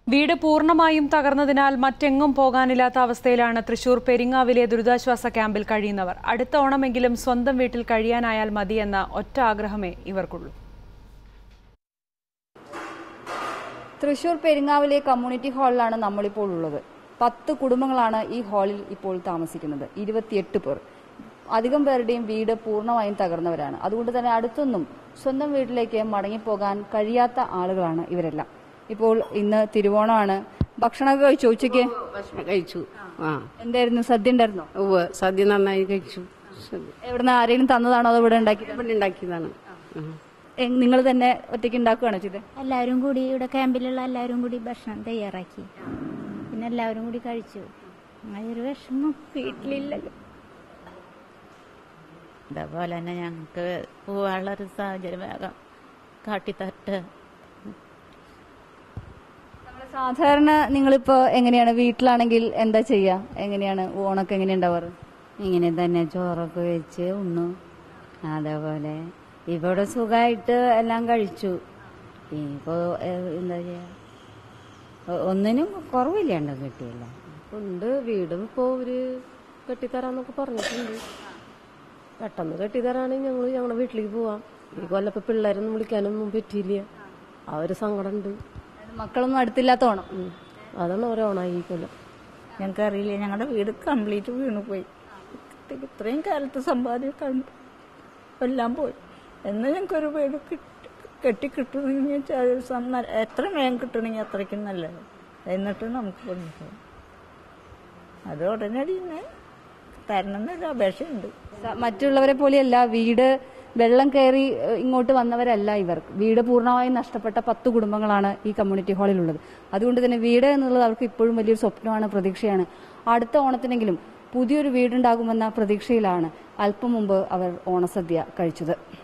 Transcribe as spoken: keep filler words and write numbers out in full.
വീട് പൂർണ്ണമായും തകർന്നതിനാൽ മറ്റെങ്ങും പോകാനില്ലാത്ത അവസ്ഥയിലാണ് തൃശൂർ പെരിങ്ങാവിലെ ദുരിതാശ്വാസ ക്യാമ്പിൽ കഴിയുന്നവർ. അടുത്ത ഓണമെങ്കിലും സ്വന്തം വീട്ടിൽ കഴിയാനായാൽ മതിയെന്ന ഒറ്റ ആഗ്രഹമേ ഇവർക്കുള്ളൂ. തൃശൂർ പെരിങ്ങാവിലെ കമ്മ്യൂണിറ്റി ഹാളിലാണ് നമ്മളിപ്പോൾ ഉള്ളത്. പത്ത് കുടുംബങ്ങളാണ് ഈ ഹാളിൽ ഇപ്പോൾ താമസിക്കുന്നത്. ഇരുപത്തിയെട്ട് പേർ. അധികം പേരുടെയും വീട് പൂർണ്ണമായും തകർന്നവരാണ്. അതുകൊണ്ട് തന്നെ അടുത്തൊന്നും സ്വന്തം വീട്ടിലേക്ക് മടങ്ങിപ്പോകാൻ കഴിയാത്ത ആളുകളാണ് ഇവരെല്ലാം. ഇപ്പോൾ ഇന്ന് തിരുവോണമാണ്. ഭക്ഷണമൊക്കെ കഴിച്ചു? ഉച്ചയ്ക്ക് കഴിച്ചു. ആ എന്തായിരുന്നു? സദ്യ ഉണ്ടായിരുന്നോ? ഉവ്വ്, സദ്യ നന്നായി കഴിച്ചു. എവിടുന്ന് ആരെങ്കിലും തന്നതാണോ അതോ ഇവിടെ ഉണ്ടാക്കി ഇവിടെ ഉണ്ടാക്കിയതാണ്? നിങ്ങൾ തന്നെ ഒറ്റയ്ക്ക് ഉണ്ടാക്കുകയാണോ ചെയ്തത്? എല്ലാവരും കൂടി ഇവിടെ ക്യാമ്പിലുള്ള എല്ലാവരും കൂടി ഭക്ഷണം തയ്യാറാക്കി, പിന്നെ എല്ലാവരും കൂടി കഴിച്ചു. അങ്ങനെ ഒരു വിഷമം വീട്ടിലില്ലല്ലോ. അതേപോലെ തന്നെ ഞങ്ങൾക്ക് പോവാനുള്ളൊരു സാഹചര്യം വേഗം കാട്ടിത്തരട്ടെ. സാധാരണ നിങ്ങളിപ്പോ എങ്ങനെയാണ് വീട്ടിലാണെങ്കിൽ എന്താ ചെയ്യാ? എങ്ങനെയാണ് ഓണൊക്കെ എങ്ങനെ ഉണ്ടാവാറ്? ഇങ്ങനെ തന്നെ ചോറൊക്കെ വെച്ച് ഉണ്ണും. അതേപോലെ ഇവിടെ സുഖമായിട്ട് എല്ലാം കഴിച്ചു. ഇനിയിപ്പോ എന്താ ചെയ്യാ, ഒന്നിനും കുറവില്ലാണ്ട് കിട്ടിയില്ല. ഉണ്ട്. വീടും ഇപ്പോ ഒരു കെട്ടിത്തരാന്നൊക്കെ പറഞ്ഞിട്ടുണ്ട്. പെട്ടെന്ന് കെട്ടിത്തരാണെങ്കിൽ ഞങ്ങള് ഞങ്ങളുടെ വീട്ടിലേക്ക് പോവാം. ഈ കൊല്ലപ്പോ പിള്ളേരൊന്നും വിളിക്കാനൊന്നും പറ്റിയില്ല. ആ ഒരു സങ്കടം ഉണ്ട്. മക്കളൊന്നും അടുത്തില്ലാത്ത ഓണം. അതാണ് ഓരോ ഓണായി ഈ കൊല്ലം. ഞങ്ങൾക്കറിയില്ല, ഞങ്ങളുടെ വീട് കംപ്ലീറ്റ് വീണുപോയി. ഇത്രയും കാലത്ത് സമ്പാദ്യം എല്ലാം പോയി. എന്ന് ഞങ്ങൾക്കൊരു വീട് കെട്ടിക്കിട്ടണമെങ്കിൽ എത്ര വേഗം കിട്ടണമെങ്കിൽ അത്രയ്ക്കും നല്ലത്. എന്നിട്ട് നമുക്ക് കൊണ്ടുപോകും. അത് ഉടനടി തന്നെ തരണം എന്നൊരു അപേക്ഷയുണ്ട്. മറ്റുള്ളവരെ പോലെയല്ല, വീട് വെള്ളം കയറി ഇങ്ങോട്ട് വന്നവരല്ല ഇവർ. വീട് പൂർണ്ണമായും നഷ്ടപ്പെട്ട പത്ത് കുടുംബങ്ങളാണ് ഈ കമ്മ്യൂണിറ്റി ഹാളിലുള്ളത്. അതുകൊണ്ട് തന്നെ വീട് എന്നുള്ളത് അവർക്ക് ഇപ്പോഴും വലിയൊരു സ്വപ്നമാണ്, പ്രതീക്ഷയാണ്. അടുത്ത ഓണത്തിനെങ്കിലും പുതിയൊരു വീടുണ്ടാകുമെന്ന പ്രതീക്ഷയിലാണ് അല്പം മുമ്പ് അവർ ഓണസദ്യ കഴിച്ചത്.